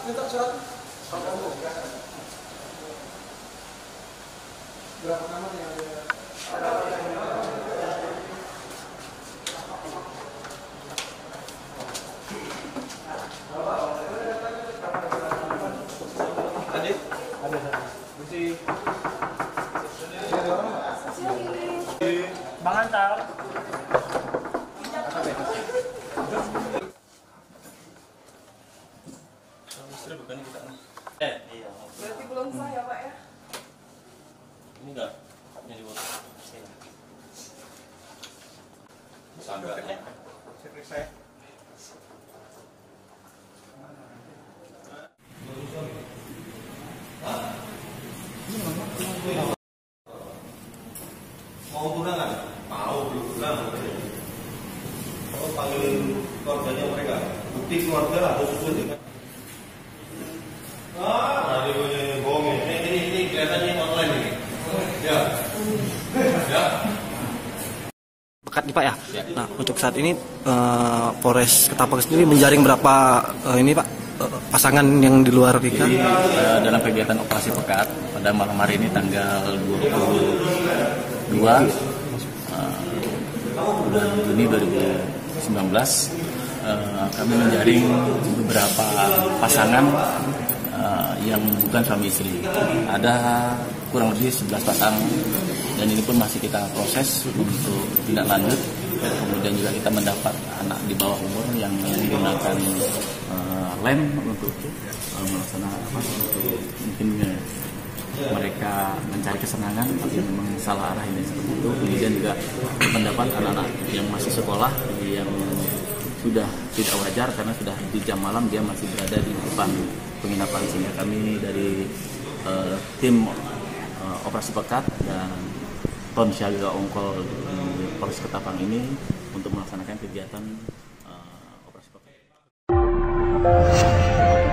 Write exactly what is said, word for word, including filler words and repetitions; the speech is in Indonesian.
Berapa kamar yang ada? Tadi? Ada sana. Mesti. Bang Antar. Istri bukan kita. Eh, iya. Berarti belum sah ya, Pak ya? Ini enggak jadi buat sanggahnya. Saya mau tunangan? Mau tunangan. Kalau panggil keluarganya mereka, bukti keluarga harus sesuai dengan. Ah, ada yang bohong ini. Ini ini kelihatannya online ini. Ya. Ya. Pekat nih Pak ya. Ya. Nah untuk saat ini uh, Polres Ketapang sendiri menjaring berapa uh, ini Pak uh, pasangan yang di luar nikah? Jadi uh, dalam kegiatan operasi pekat pada malam hari ini tanggal dua puluh dua uh, bulan Juni dua ribu sembilan belas uh, kami menjaring beberapa pasangan uh, yang bukan suami istri. Ada kurang lebih sebelas pasang. Dan ini pun masih kita proses untuk tindak lanjut. Kemudian juga kita mendapat anak di bawah umur yang menggunakan uh, lem untuk uh, melaksanakan apa untuk mungkin uh, mereka mencari kesenangan, tapi memang salah arah ini seperti itu. Kemudian juga mendapat anak-anak yang masih sekolah yang sudah tidak wajar karena sudah di jam malam dia masih berada di depan penginapan, sehingga kami dari uh, tim uh, operasi pekat dan Ton Siaga Ongkol di Polres Ketapang ini untuk melaksanakan kegiatan uh, operasi pekat.